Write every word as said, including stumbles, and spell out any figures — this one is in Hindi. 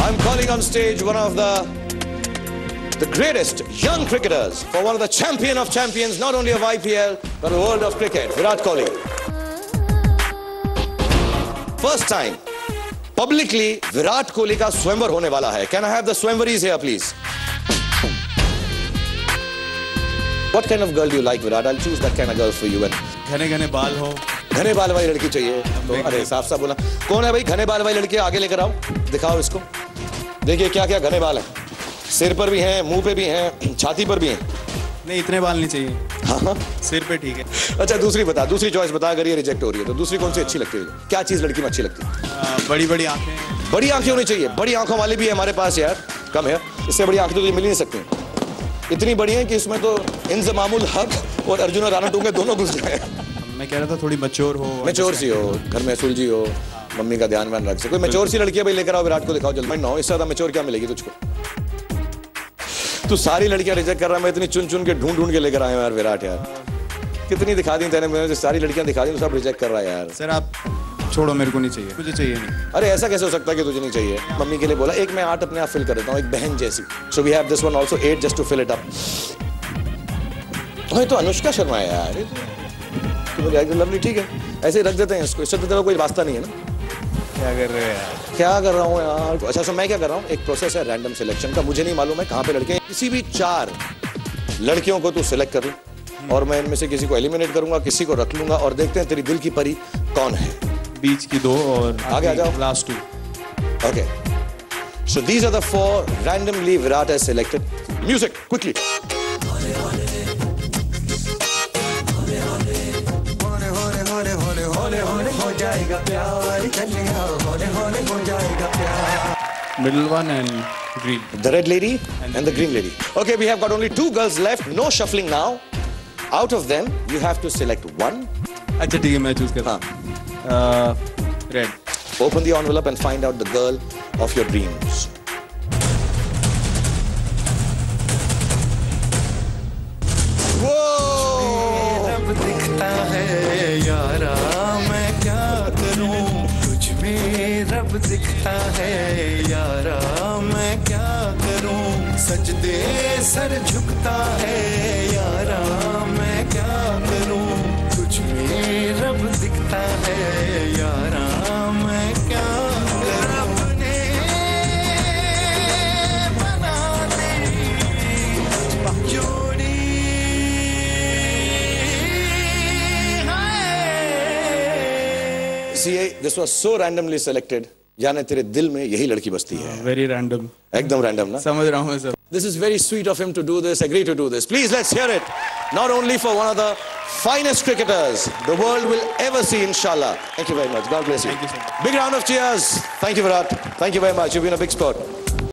I'm calling on stage one of the the greatest young cricketers for one of the champion of champions, not only of I P L but the world of cricket, Virat Kohli. First time publicly Virat Kohli का स्वयंवर होने वाला है. Can I have the swayamvaris here, please? What kind of girl do you like, Virat? I'll choose that kind of girl for you. And घने घने बाल हो. घने बाल वाली लड़की चाहिए. तो अरे साफ साफ बोला. कौन है भाई घने बाल वाली लड़की? आगे लेकर आओ, दिखाओ इसको. देखिए क्या क्या घने बाल हैं. सिर पर भी हैं, मुंह पे भी हैं, छाती पर भी हैं. नहीं, इतने बाल नहीं चाहिए. हाँ हाँ, सिर पे ठीक है. अच्छा दूसरी बता, दूसरी चॉइस बता. अगर ये रिजेक्ट हो रही है तो दूसरी कौन सी अच्छी लगती है? क्या चीज लड़की में अच्छी लगती है? बड़ी बड़ी आंखें. बड़ी आंखें होनी चाहिए. बड़ी आंखों वाली भी है हमारे पास यार. कम है, इससे बड़ी आंखें तो तुझे मिल ही नहीं सकती. इतनी बड़ी है कि इसमें तो इंजमामुल हक और अर्जुन राणा टूंगे दोनों घुस जाए. मैं कह रहा था थोड़ी मैच्योर हो. मैच्योर सी हो, घर में सुलझी हो, मम्मी का ध्यान व्यान रख सके. कोई मैच्योर सी लड़की है भाई, लेकर आओ. विराट को दिखाओ जल्दी. नौ इससे ज्यादा मैच्योर क्या मिलेगी तुझको? तू सारी लड़कियां रिजेक्ट कर रहा है. मैं इतनी चुन चुन के ढूंढ ढूंढ के लेकर आया यार विराट. यार कितनी दिखा दी तेने मुझे, सारी लड़कियां दिखा दी, सब रिजेक्ट कर रहा है यार. सर आप छोड़ो, मेरे को नहीं चाहिए. मुझे चाहिए नहीं. अरे ऐसा कैसे हो सकता है कि तुझे नहीं चाहिए? मम्मी के लिए बोला एक मैं आठ अपने आप फिल कर देता हूँ, एक बहन जैसी. So we have this one also, at just to fill it up. तो अनुष्का शर्मा है यार. तो लवली ठीक है, ऐसे ही रख देते हैं इसको. इससे तो तेरा कोई रास्ता नहीं है ना. क्या कर रहे हो यार? क्या कर रहा हूँ यार? अच्छा सो मैं क्या कर रहा हूँ, एक प्रोसेस है रैंडम सिलेक्शन का. मुझे नहीं मालूम है कहाँ पे लड़के हैं. किसी भी चार लड़कियों को तू सिलेक्ट कर ले और मैं इनमें से किसी को एलिमिनेट करूंगा, किसी को रख लूंगा और देखते हैं तेरी दिल की परी कौन है. बीच की दो और आगे आ जाओ. Last two. Okay, so these are the four randomly Virat has selected. Music quickly. Middle one and green. The red lady and, and the green lady. Okay, we have got only two girls left. No shuffling now. Out of them, you have to select one. अच्छा ठीक है, मैं चूज करता हूँ. Red. Open the envelope and find out the girl of your dreams. Whoa! रब दिखता है यारा, मैं क्या करूं? तुझ में रब दिखता है यारा, मैं क्या करूं? सजदे सर झुकता है यारा, मैं क्या करूं? तुझ में रब दिखता है यारा, मैं क्या करूं? रब ने बना दी जोड़ी. See, this was so randomly selected. यानी तेरे दिल में यही लड़की बसती है. Very random. एकदम random ना? समझ रहा हूँ मैं sir. This is very sweet of him to do this, agree to do this. Please let's hear it. Not only for one of the finest cricketers the world will ever see, inshallah. Thank you very much. God bless you. Thank you so much. Big round of cheers. Thank you, Virat. Thank you very much. You've been a big sport.